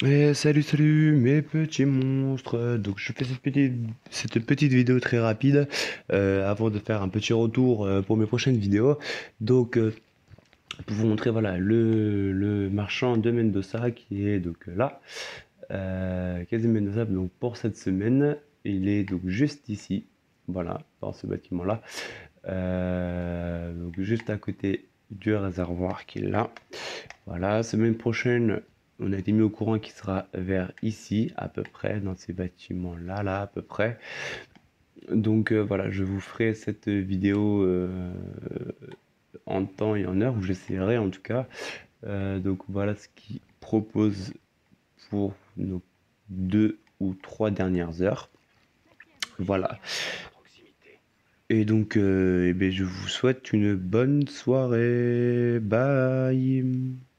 Salut mes petits monstres. Donc je fais cette petite vidéo très rapide avant de faire un petit retour pour mes prochaines vidéos. Donc pour vous montrer voilà le marchand de Mendoza qui est donc là. Quasi Mendoza donc pour cette semaine. Il est donc juste ici. Voilà, dans ce bâtiment-là. Donc juste à côté du réservoir qui est là. Voilà, semaine prochaine, on a été mis au courant qu'il sera vers ici, à peu près, dans ces bâtiments-là, là, à peu près. Donc voilà, je vous ferai cette vidéo en temps et en heure, ou j'essaierai en tout cas. Donc voilà ce qu'il propose pour nos 2 ou 3 dernières heures. Voilà. Et donc, eh ben, je vous souhaite une bonne soirée. Bye.